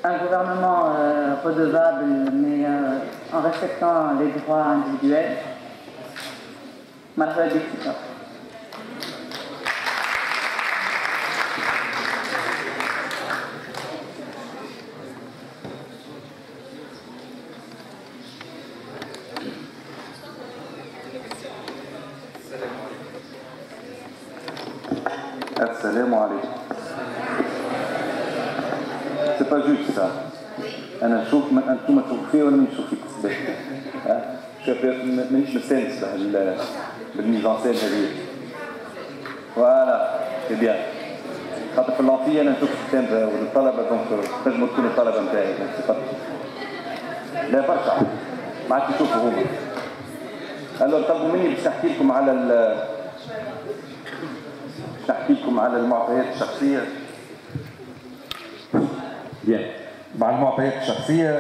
un gouvernement redevable, mais en respectant les droits individuels. مرحبا بك. السلام عليكم. سي با جوست سا. انا نشوف انتم تشوفوا فيا ولا ما نشوف فيكم. شوف مانيش مستانس بالميزان سين هذه. فوالا سي بيان. خاطر في اللانتي انا نشوف الكتاب والطلبه دونك تنجموا تكونوا الطلبه نتاعي. لا برشا ما عادش نشوفوا هما. الو طلبوا مني باش نحكي لكم على المعطيات الشخصية. Bien. بعد المعطيات الشخصية,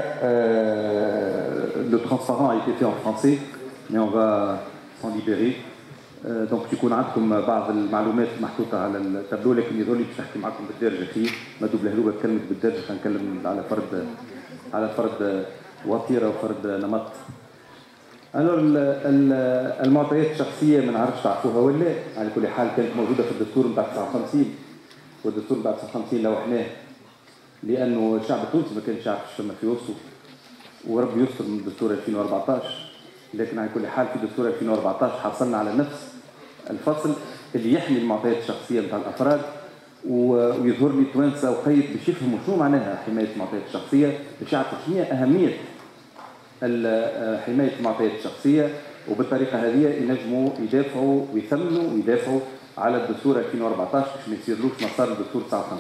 le transparent a été fait en français, mais on va s'en libérer. Donc يكون عندكم بعض المعلومات محطوطة على التابلو, لكن يظل لي باش نحكي معكم بالدارجة خير, ما تبلهلوها بكلمة بالدارجة, خلينا نتكلم على فرد وتيرة وفرد نمط. المعطيات الشخصية ما نعرفش تعرفوها ولا, على كل حال كانت موجودة في الدستور نتاع 59, والدستور نتاع 59 لوحناه لأنه الشعب التونسي ما كانش يعرف فما في وسطه, وربي يستر من دستور 2014, لكن على كل حال في دستور 2014 حصلنا على نفس الفصل اللي يحمي المعطيات الشخصية نتاع الأفراد, ويظهر لي توانسة وقيد باش يفهموا شنو معناها حماية المعطيات الشخصية, باش يعرفوا شنو هي أهمية حماية المعطيات الشخصية, وبالطريقة هذه ينجموا يدافعوا ويثمنوا ويدافعوا على الدستور 2014 باش ما يصيرلوش مسار الدستور 59.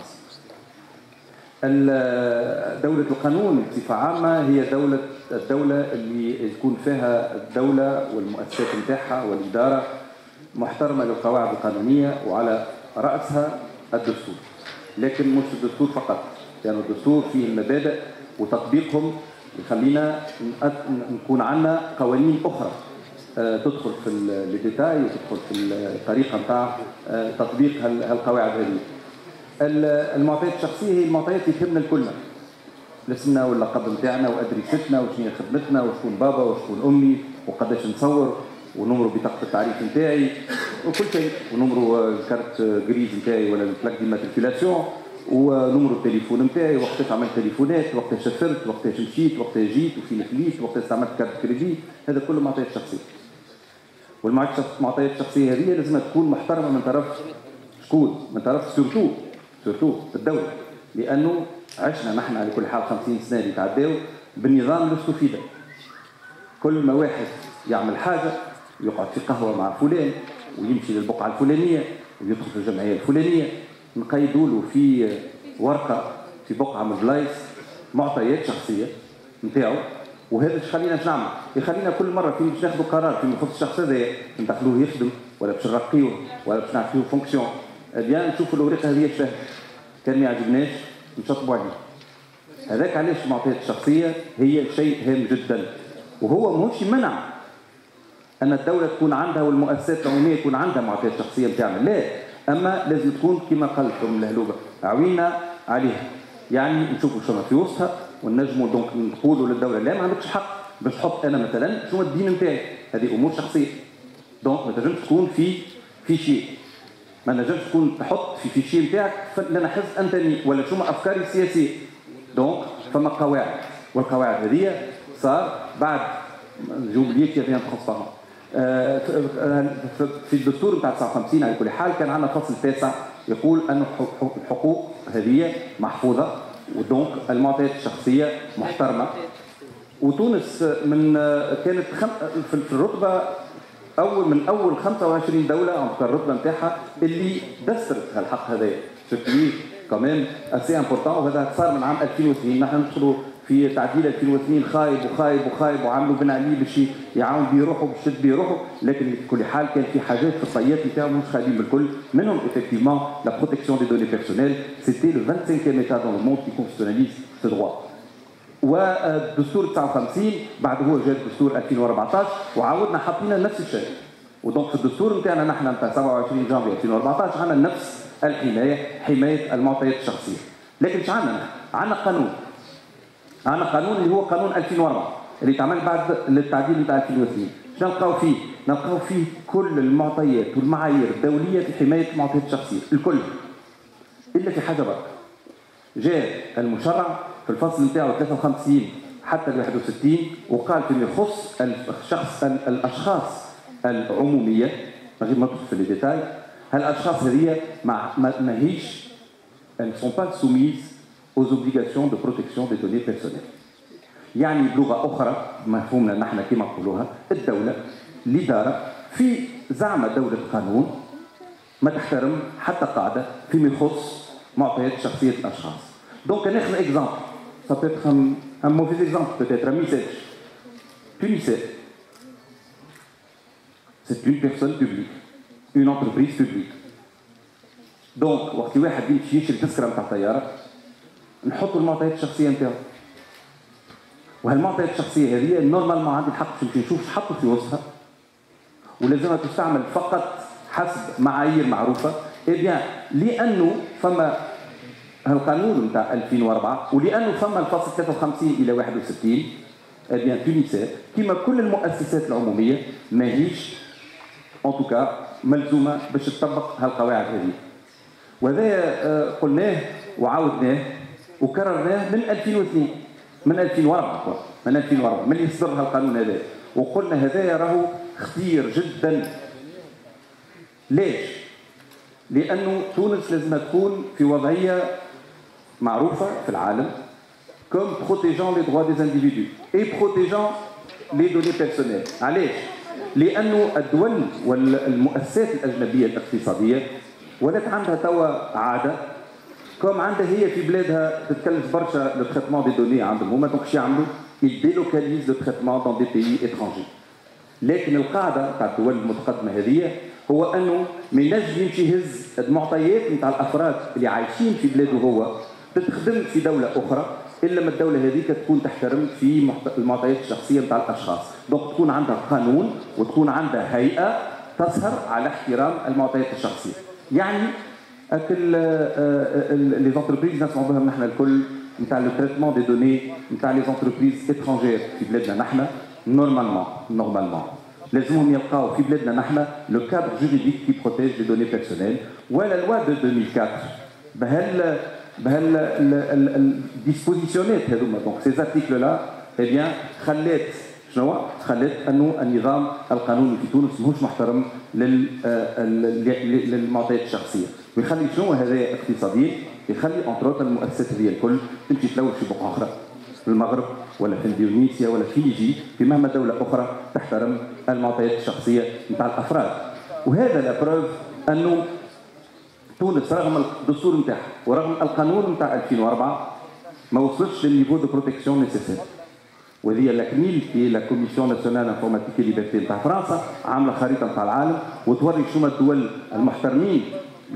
دولة القانون بصفة عامة هي الدولة اللي يكون فيها الدولة والمؤسسات نتاعها والإدارة محترمة للقواعد القانونية وعلى رأسها الدستور, لكن مش الدستور فقط, لأن يعني الدستور فيه المبادئ وتطبيقهم يخلينا نكون عندنا قوانين أخرى تدخل في الديتاي وتدخل في الطريقة نتاع تطبيق هالقواعد هذه. المعطيات الشخصية هي المعطيات اللي تهمنا الكلنا, اسمنا واللقب نتاعنا وأدريستنا وشنو هي خدمتنا وشكون بابا وشكون أمي وقداش نصور ونمرو بطاقة التعريف نتاعي وكل شيء, ونمرو الكارت جريز نتاعي ولا البلاك دي ماتريكولاسيون, ونمرو التليفون نتاعي, وقتاش عملت تليفونات, وقتاش سافرت, وقتاش مشيت, وقتاش جيت, وفين خليت, وقتاش استعملت كارت كريدي. هذا كله معطيات شخصية, والمعطيات الشخصية هذه لازم تكون محترمة من طرف شكون؟ من طرف سورتو الدولة, لأنه عشنا نحن على كل حال 50 سنة اللي تعداو بالنظام الاستفيدة. كل ما واحد يعمل حاجة يقعد في قهوة مع فلان ويمشي للبقعة الفلانية ويدخل في الجمعية الفلانية, نقيدوا له في ورقة في بقعة من البلايص معطيات شخصية نتاعو, وهذا ايش خلينا ايش نعمل؟ يخلينا كل مرة في باش ناخذوا قرار في يخص الشخص هذا ندخلوه يخدم ولا باش نرقيوه ولا باش نعطيوه فونكسيون, بيان نشوفوا الورقة هذه ايش فيها, كان ما يعجبناش نشطبوا عليه. هذاك علاش المعطيات الشخصية هي شيء هام جدا, وهو ماهوش يمنع أن الدولة تكون عندها والمؤسسات العمومية يكون عندها معطيات شخصية نتاعنا, لا, أما لازم تكون كما قالتم الهلوبة عوينا عليها, يعني نشوفوا شنو في وسطها ونجموا دونك نقولوا للدولة لا ما عندكش حق باش تحط أنا مثلا شنو الدين نتاعي, هذه أمور شخصية, دونك ما تنجمش تكون في شيء, ما نجمش تكون تحط في شيء نتاعك لأنا حس أنتني ولا شنو أفكاري السياسية, دونك فما قواعد, والقواعد هذه صار بعد جوبليت يا ترانسبارون في الدستور نتاع 59 على كل حال كان عندنا فصل 9 يقول أن الحقوق هذه محفوظة, ودونك المعطيات الشخصية محترمة. وتونس كانت في الرتبة من أول 25 دولة الرتبة نتاعها اللي دسترت هالحق هذايا, سكوي كمان اسي امبورطون, وهذا صار من عام 2002. نحن ندخلوا في تعديل 2002 خايب وعملوا بن علي باش يعاون بيه روحه باش يشد بيه روحه, لكن في كل حال كان في حاجات في الطيات نتاعهم مش خايبين بالكل, منهم effectivement la protection des données personnelles, c'était le 25e état dans le monde qui constitutionnalise ce droit. والدستور 59 بعد هو جاء الدستور 2014 وعاودنا حطينا نفس الشيء, ودونك في الدستور نتاعنا نحن نتاع 27 جانفي 2014 عندنا نفس الحماية, حماية المعطيات الشخصية. لكن ايش عندنا؟ عندنا قانون عندنا قانون اللي هو قانون 2004 اللي تعمل بعد التعديل نتاع 2002. شنو نلقاو فيه؟ نلقاو فيه كل المعطيات والمعايير الدوليه في حمايه المعطيات الشخصيه الكل، الا في حاجه برك. جاء المشرع في الفصل نتاعو 53 حتى 61 وقال فيما يخص الاشخاص العموميه، من غير ما ندخل في الديتاي، هالاشخاص هذه ماهيش elles ne sont pas soumises aux obligations de protection des données personnelles. يعني بلغه اخرى مفهومنا نحن كما نقولوها، الدوله الاداره في زعمه دوله قانون ما تحترم حتى قاعده فيما يخص معطيات شخصيه الاشخاص. دونك ناخذ اكزامبل، ça peut être un mauvais exemple peut-être, un message. Tunisien, c'est une personne publique, une entreprise publique. دونك وقت واحد يمشي يشري تذكره نتاع طياره نحطوا المعطيات الشخصيه نتاعو. وهالمعطيات الشخصيه هذه نورمالمون عندي الحق نمشي نشوف حطوا في وسطها ولازمها تستعمل فقط حسب معايير معروفه. اي بيان لانه فما هالقانون نتاع 2004 ولانه فما الفصل 53 الى 61، اي بيان تونسيا كما كل المؤسسات العموميه ماهيش ان توكا ملزومه باش تطبق هالقواعد هذه. وهذا قلناه وعاودناه وكررناه من 2002 من 2004 من 2004 من يصدر هالقانون هذا، وقلنا هذايا راهو خطير جدا. ليش؟ لانه تونس لازم تكون في وضعيه معروفه في العالم comme protégeant les droits des individus et protégeant les données personnelles. علاش؟ لانه الدول والمؤسسات الاجنبيه الاقتصاديه ولات عندها توا عاده كوم عندها هي في بلادها تتكلف برشا لو تريتمون دي دوني عندهم هما، دونك شو يعملوا؟ يديلوكاليز لو تريتمون دون دي بيي اترونجي. لكن القاعده تاع الدول المتقدمه هذه هو انه ما ينجم يمشي يهز المعطيات نتاع الافراد اللي عايشين في بلاده هو تتخدم في دوله اخرى الا ما الدوله هذيك تكون تحترم في المعطيات الشخصيه نتاع الاشخاص. دونك تكون عندها قانون وتكون عندها هيئه تسهر على احترام المعطيات الشخصيه. يعني لي زونتربريز نسمعوا بهم نحن الكل نتاع لو تريتمون دي دوني نتاع لي زونتربريز اترونجير في بلادنا نحن نورمالمون لازمهم يلقاو في بلادنا نحن لو كادر جوريديك كي بروتيج لي دوني بيرسونيل ولا لوا دو 2004 الديسبوزيسيونات هذوما. دونك سي زارتيكل لا اي بيان خلات شنو؟ خلات انه النظام القانوني في تونس ماهوش محترم للمعطيات الشخصيه، ويخلي شنو هذا اقتصاديا؟ يخلي انتروت المؤسسات هذه الكل تمشي تلوج في بقعه اخرى في المغرب ولا في اندونيسيا ولا في فيجي في مهما دوله اخرى تحترم المعطيات الشخصيه نتاع الافراد. وهذا لابروف انه تونس رغم الدستور نتاعها ورغم القانون نتاع 2004 ما وصلتش للنيفو دو بروتيكسيون نيسيسير. وهذه لاكميل في لا كوميسيون ناسيونال انفورماتيك ليبرتي نتاع فرنسا عامله خريطه نتاع العالم وتوري شنو الدول المحترمين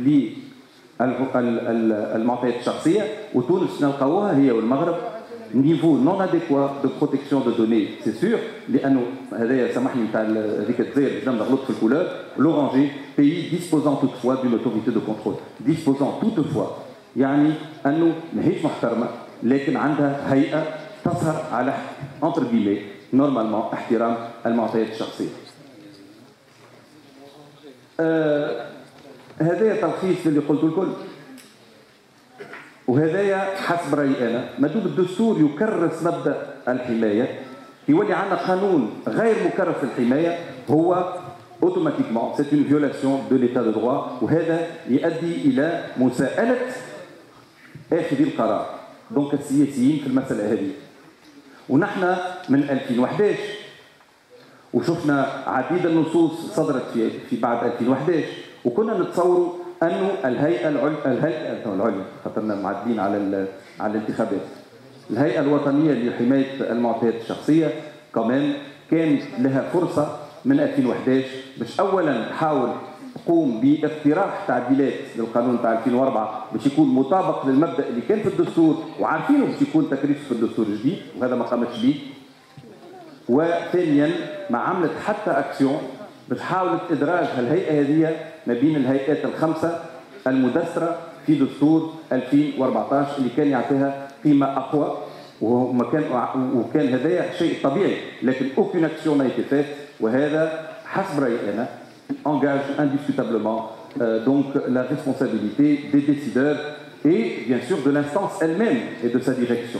للمعطيات الشخصيه، وتونس نلقاوها هي والمغرب نيفو نون اديكوا دو بروتيكسيون دو دوني سي سور. لانه هذايا سامحني نتاع هذيك الجزائر باش نغلط في الكولور، لورانجي بيي ديسبوزون توت فوا دون اوتوريتي دو كونترول، ديسبوزون توت فوا يعني انه ماهيش محترمه لكن عندها هيئه تسهر على انتر جيمي نورمالمون احترام المعطيات الشخصيه. هذايا تلخيص اللي قلت الكل، وهذايا حسب رايي انا مدام الدستور يكرس مبدا الحمايه يولي عندنا قانون غير مكرس الحمايه هو اوتوماتيكمون سي اون فيولاسيون دو ليتا دو دروا، وهذا يؤدي الى مساءله اخذي القرار دونك السياسيين في المساله هذه. ونحن من 2011 وشفنا عديد النصوص صدرت في بعد 2011 وكنا نتصوروا انه الهيئه العليا خاطرنا معدين على الانتخابات، الهيئه الوطنيه لحمايه المعطيات الشخصيه كمان كان لها فرصه من 2011 باش اولا تحاول تقوم باقتراح تعديلات للقانون تاع 2004 باش يكون مطابق للمبدا اللي كان في الدستور وعارفينه باش يكون تكريس في الدستور الجديد، وهذا ما قامتش به. وثانيا ما عملت حتى اكسيون باش حاولت ادراج الهيئه هذه ما بين الهيئات الخمسه المدسره في دستور 2014 اللي كان يعطيها قيمه اقوى وكان هذايا شيء طبيعي، لكن aucune action n'a été faite، وهذا حسب رأيي أنا engage indiscutablement donc la responsabilité des décideurs et bien sûr de l'instance elle-même et de sa direction.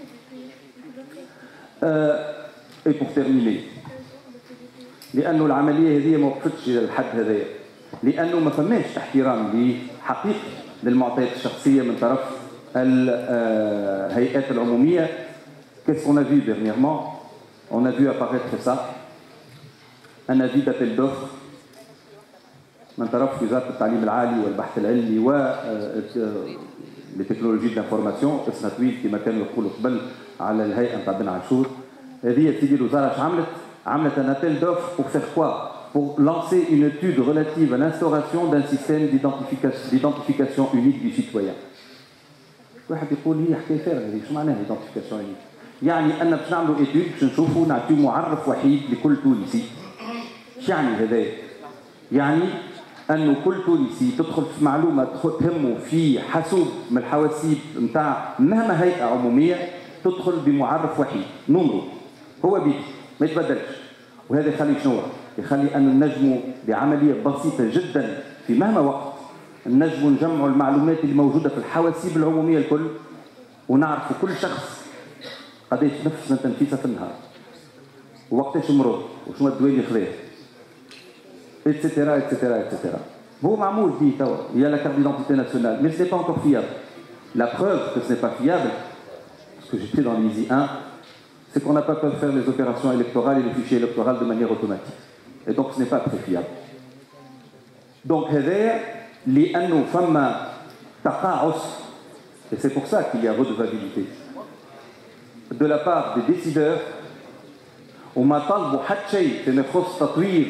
Et pour terminer، لأنه العملية هذه ما وقفتش إلى الحد هذايا، لأنه ما فماش احترام حقيقي للمعطيات الشخصية من طرف الهيئات العمومية. Qu'est-ce qu'on a vu dernièrement? On a vu apparaître ça, un avis d'appel d'offres من طرف وزارة التعليم العالي والبحث العلمي و لتكنولوجيا الانفورماسيون، اسمها طويل كما كانوا يقولوا قبل على الهيئة نتاع بن عاشور. هذه سيدي الوزارة اش عملت un appel d'offres pour faire quoi? Pour lancer une étude relative à l'instauration d'un système d'identification unique du citoyen. واحد يقول هي حكايه فارغه هذه، شو معناها ايدنتيفيكاسيون يونيك؟ يعني ان باش نعملوا ايتود باش نشوفوا نعطيو معرف وحيد لكل تونسي. ايش يعني هذايا؟ يعني انه كل تونسي تدخل في معلومه تهمه في حاسوب من الحواسيب نتاع مهما هيئه عموميه تدخل بمعرف وحيد، نمرو هو بيك ما يتبدلش. وهذا يخلي شنو؟ يخلي ان نجموا بعمليه بسيطه جدا في مهما وقت نجموا نجمعوا المعلومات اللي موجوده في الحواسيب العموميه الكل، ونعرفوا كل شخص قداش نفس من تنفيسه في النهار، ووقتاش مرض، وشنو الدواء اللي خذاه، اتسيتيرا اتسيتيرا اتسيتيرا. هو معمول فيه توا، il y a la carte d'identité nationale, mais ce n'est pas encore fiable. La preuve que ce n'est pas fiable, parce que j'étais dans l'ISI 1, c'est qu'on n'a pas pu faire les opérations électorales et les fichiers électoraux de manière automatique. Et donc ce n'est pas très fiable. Donc هذايا لأنه فما تقاعس، et c'est pour ça qu'il y a redevabilité de la part des décideurs، وما طلبوا حتى شيء فيما يخص تطوير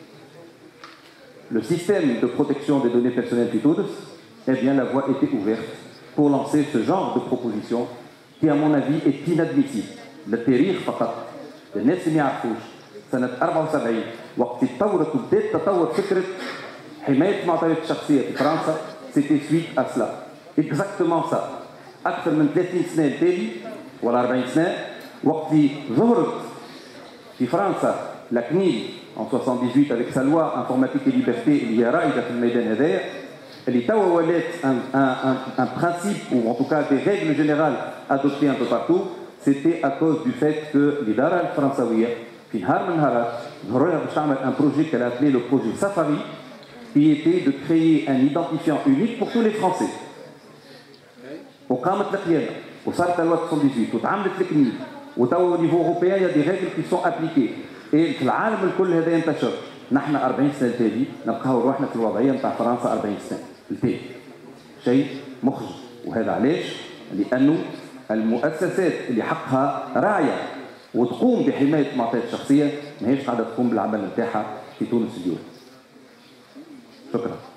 le système de protection des données personnelles في تونس. Eh bien la voie était ouverte pour lancer ce genre de proposition qui à mon avis est inadmissible. للتاريخ فقط، الناس اللي ما يعرفوش سنة 74 وقت تطورت وبدات تطور فكرة حماية المعطيات الشخصية في فرنسا، سيتي سويت أ سلا اكزاكتومون سا. أكثر من 30 سنة التالي ولا 40 سنة وقت ظهرت في فرنسا لا كنيل en 78 avec sa loi informatique et liberté اللي هي رائدة في الميدان هذايا، اللي توا ولات un principe ou en tout cas des règles générales adoptées un peu partout. C'était à cause du fait que الإدارة الفرنسوية في نهار من النهارات ظهروا لها باش تعمل un projet qu'elle a appelé le projet Safari qui était de créer un identifiant unique pour tous les Français. وقامت القيادة وصارت la loi 78 وتعاملت الكنيل وتوا au niveau européen il y a des règles qui sont appliquées. في العالم الكل هذا ينتشر. نحن 40 سنة التالي نلقاو روحنا في الوضعية نتاع فرنسا 40 سنة التالي. شيء مخزي. وهذا علاش؟ لأنه المؤسسات اللي حقها راعية وتقوم بحماية المعطيات الشخصية ماهيش قاعدة تقوم بالعمل نتاعها في تونس اليوم. شكرا.